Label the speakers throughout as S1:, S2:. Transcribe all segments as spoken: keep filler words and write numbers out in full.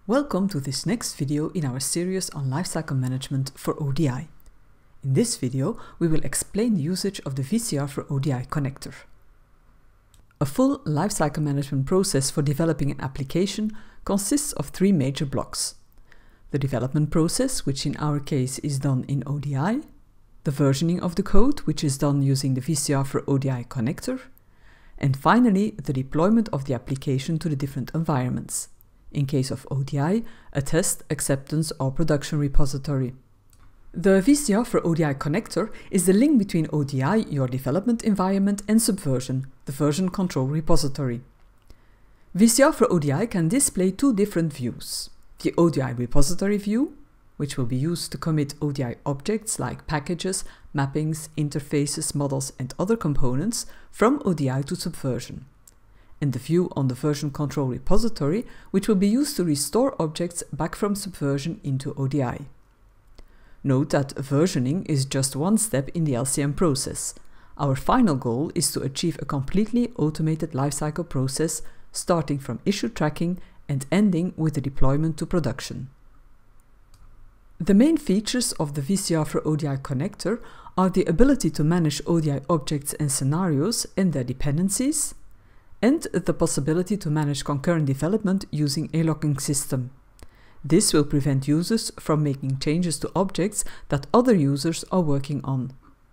S1: Welcome to this next video in our series on lifecycle management for O D I. In this video, we will explain the usage of the V C R four O D I connector. A full lifecycle management process for developing an application consists of three major blocks. The development process, which in our case is done in O D I, the versioning of the code, which is done using the V C R four O D I connector, and finally the deployment of the application to the different environments. In case of O D I, a test, acceptance or production repository. The V C R four O D I connector is the link between O D I, your development environment, and Subversion, the version control repository. V C R four O D I can display two different views. The O D I repository view, which will be used to commit O D I objects like packages, mappings, interfaces, models and other components from O D I to Subversion. And the view on the version control repository, which will be used to restore objects back from Subversion into O D I. Note that versioning is just one step in the L C M process. Our final goal is to achieve a completely automated lifecycle process starting from issue tracking and ending with the deployment to production. The main features of the V C R four O D I connector are the ability to manage O D I objects and scenarios and their dependencies, and the possibility to manage concurrent development using a locking system. This will prevent users from making changes to objects that other users are working on.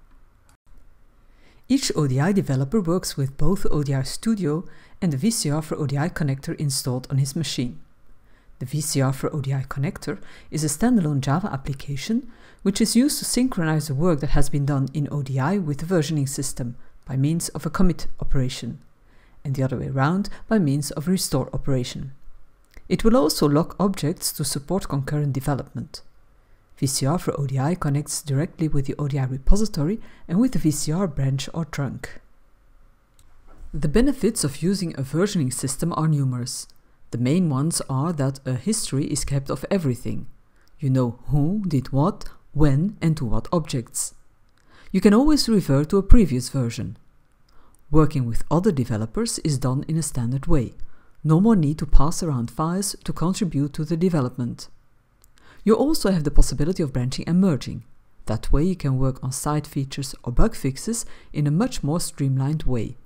S1: Each O D I developer works with both O D I Studio and the V C R four O D I connector installed on his machine. The V C R four O D I connector is a standalone Java application which is used to synchronize the work that has been done in O D I with the versioning system by means of a commit operation, and the other way around by means of a restore operation. It will also lock objects to support concurrent development. V C R four O D I connects directly with the O D I repository and with the V C R branch or trunk. The benefits of using a versioning system are numerous. The main ones are that a history is kept of everything. You know who did what, when and to what objects. You can always refer to a previous version. Working with other developers is done in a standard way. No more need to pass around files to contribute to the development. You also have the possibility of branching and merging. That way you can work on side features or bug fixes in a much more streamlined way.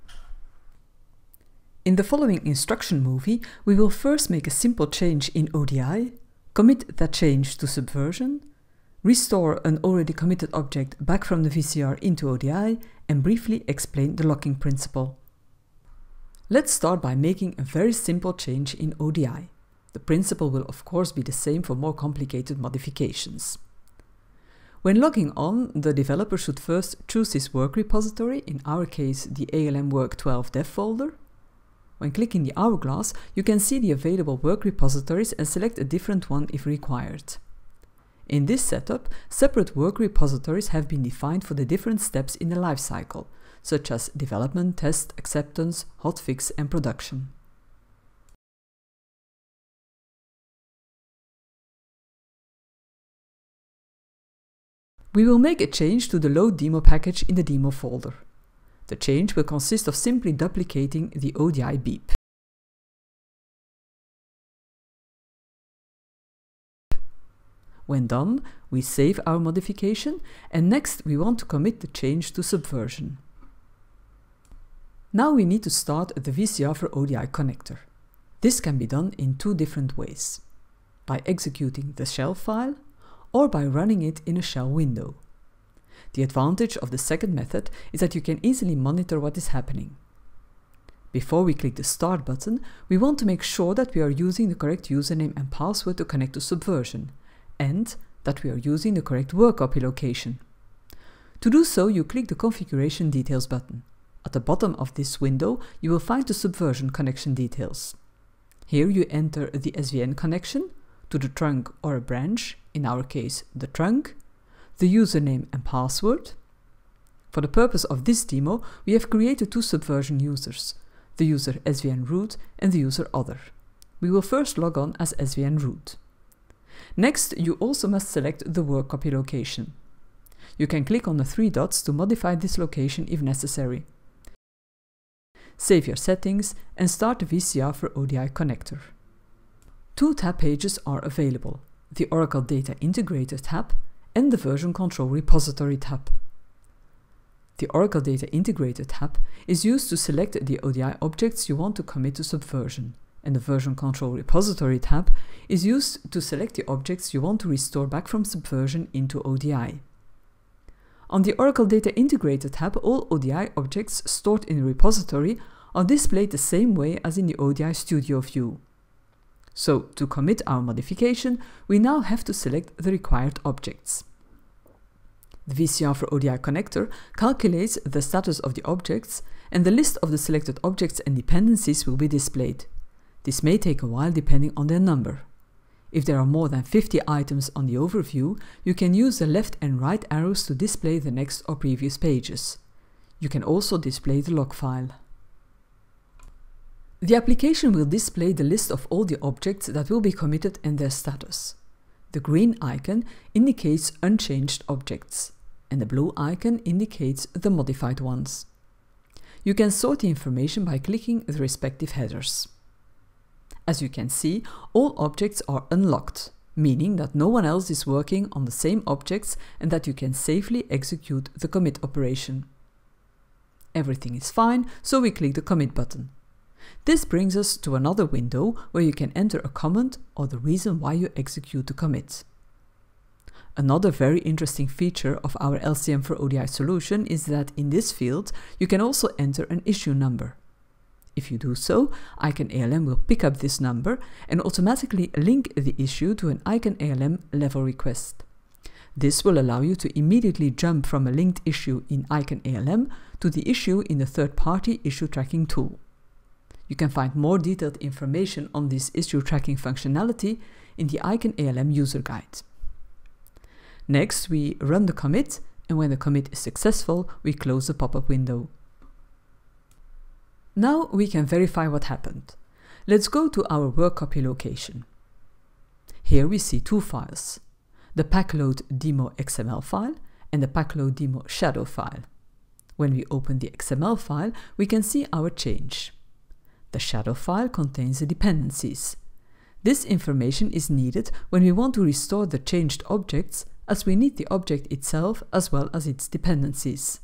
S1: In the following instruction movie, we will first make a simple change in O D I, commit that change to Subversion, restore an already committed object back from the V C R into O D I, and briefly explain the locking principle. Let's start by making a very simple change in O D I. The principle will of course be the same for more complicated modifications. When logging on, the developer should first choose his work repository, in our case the A L M work twelve dev folder. When clicking the hourglass, you can see the available work repositories and select a different one if required. In this setup, separate work repositories have been defined for the different steps in the lifecycle, such as development, test, acceptance, hotfix and production. We will make a change to the load demo package in the demo folder. The change will consist of simply duplicating the O D I beep. When done, we save our modification, and next we want to commit the change to Subversion. Now we need to start the V C R four O D I connector. This can be done in two different ways: by executing the shell file or by running it in a shell window. The advantage of the second method is that you can easily monitor what is happening. Before we click the Start button, we want to make sure that we are using the correct username and password to connect to Subversion, and that we are using the correct work copy location. To do so, you click the Configuration Details button. At the bottom of this window, you will find the Subversion connection details. Here you enter the S V N connection to the trunk or a branch, in our case the trunk, the username and password. For the purpose of this demo, we have created two Subversion users, the user S V N root and the user other. We will first log on as S V N root. Next, you also must select the work copy location. You can click on the three dots to modify this location if necessary. Save your settings and start the V C R four O D I connector. Two tab pages are available, the Oracle Data Integrator tab and the Version Control Repository tab. The Oracle Data Integrator tab is used to select the O D I objects you want to commit to Subversion, and the Version Control Repository tab is used to select the objects you want to restore back from Subversion into O D I. On the Oracle Data Integrator tab, all O D I objects stored in a repository are displayed the same way as in the O D I Studio view. So, to commit our modification, we now have to select the required objects. The V C R four O D I Connector calculates the status of the objects, and the list of the selected objects and dependencies will be displayed. This may take a while depending on their number. If there are more than fifty items on the overview, you can use the left and right arrows to display the next or previous pages. You can also display the log file. The application will display the list of all the objects that will be committed and their status. The green icon indicates unchanged objects, and the blue icon indicates the modified ones. You can sort the information by clicking the respective headers. As you can see, all objects are unlocked, meaning that no one else is working on the same objects and that you can safely execute the commit operation. Everything is fine, so we click the commit button. This brings us to another window where you can enter a comment or the reason why you execute the commit. Another very interesting feature of our L C M four O D I solution is that in this field you can also enter an issue number. If you do so, Icon A L M will pick up this number and automatically link the issue to an Icon A L M level request. This will allow you to immediately jump from a linked issue in Icon A L M to the issue in the third-party issue tracking tool. You can find more detailed information on this issue tracking functionality in the Icon A L M user guide. Next, we run the commit, and when the commit is successful, we close the pop-up window. Now we can verify what happened. Let's go to our work copy location. Here we see two files, the pacload demo X M L file and the pacload demo shadow file. When we open the X M L file, we can see our change. The shadow file contains the dependencies. This information is needed when we want to restore the changed objects, as we need the object itself as well as its dependencies.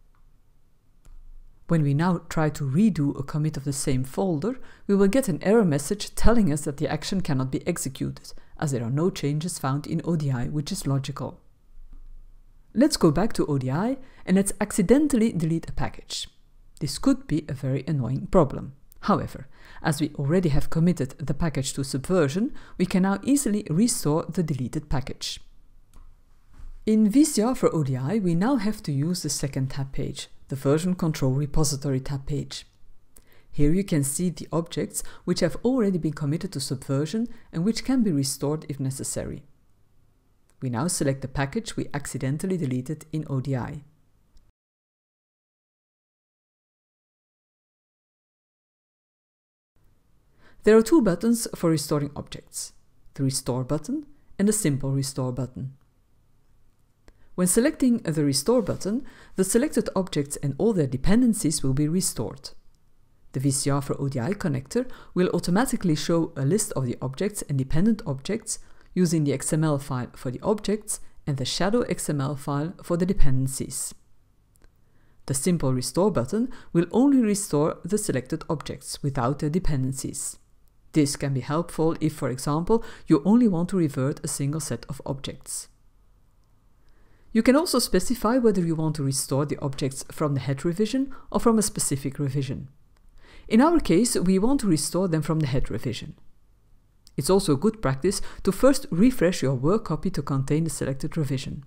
S1: When we now try to redo a commit of the same folder, we will get an error message telling us that the action cannot be executed, as there are no changes found in O D I, which is logical. Let's go back to O D I and let's accidentally delete a package. This could be a very annoying problem. However, as we already have committed the package to Subversion, we can now easily restore the deleted package. In V C R four O D I, we now have to use the second tab page, the Version Control Repository tab page. Here you can see the objects which have already been committed to Subversion and which can be restored if necessary. We now select the package we accidentally deleted in O D I. There are two buttons for restoring objects, the Restore button and the Simple Restore button. When selecting the Restore button, the selected objects and all their dependencies will be restored. The V C R four O D I connector will automatically show a list of the objects and dependent objects using the X M L file for the objects and the shadow X M L file for the dependencies. The Simple Restore button will only restore the selected objects without their dependencies. This can be helpful if, for example, you only want to revert a single set of objects. You can also specify whether you want to restore the objects from the head revision or from a specific revision. In our case, we want to restore them from the head revision. It's also good practice to first refresh your work copy to contain the selected revision.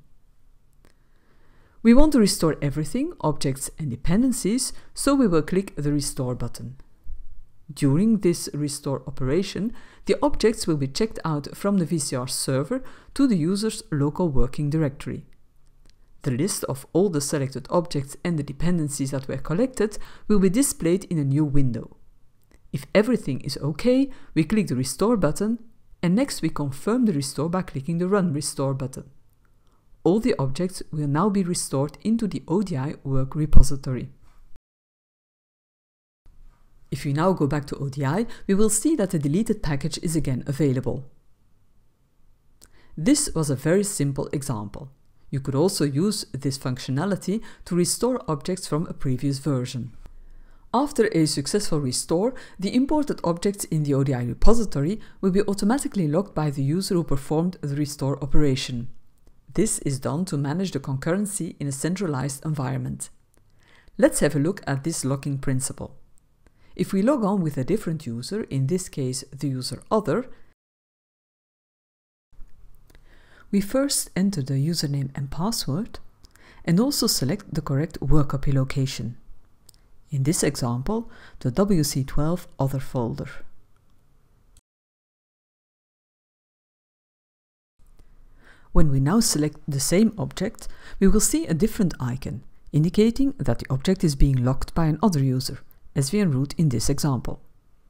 S1: We want to restore everything, objects and dependencies, so we will click the Restore button. During this restore operation, the objects will be checked out from the V C R server to the user's local working directory. The list of all the selected objects and the dependencies that were collected will be displayed in a new window. If everything is OK, we click the Restore button, and next we confirm the restore by clicking the Run Restore button. All the objects will now be restored into the O D I work repository. If we now go back to O D I, we will see that the deleted package is again available. This was a very simple example. You could also use this functionality to restore objects from a previous version. After a successful restore, the imported objects in the O D I repository will be automatically locked by the user who performed the restore operation. This is done to manage the concurrency in a centralized environment. Let's have a look at this locking principle. If we log on with a different user, in this case the user other, we first enter the username and password and also select the correct workcopy location. In this example, the W C twelve other folder. When we now select the same object, we will see a different icon, indicating that the object is being locked by another user, S V N root in this example.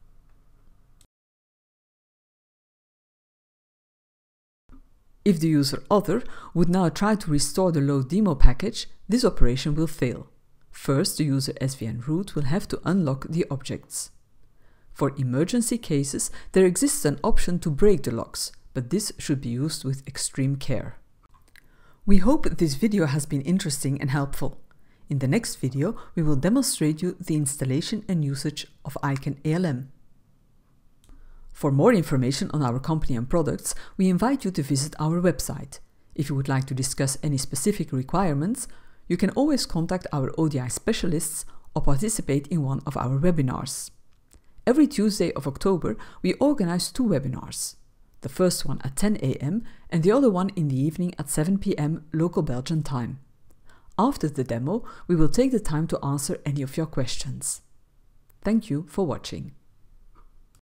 S1: If the user other would now try to restore the load demo package, this operation will fail. First, the user S V N root will have to unlock the objects. For emergency cases, there exists an option to break the locks, but this should be used with extreme care. We hope this video has been interesting and helpful. In the next video, we will demonstrate you the installation and usage of Icon A L M. For more information on our company and products, we invite you to visit our website. If you would like to discuss any specific requirements, you can always contact our O D I specialists or participate in one of our webinars. Every Tuesday of October, we organize two webinars. The first one at ten A M and the other one in the evening at seven P M local Belgian time. After the demo, we will take the time to answer any of your questions. Thank you for watching.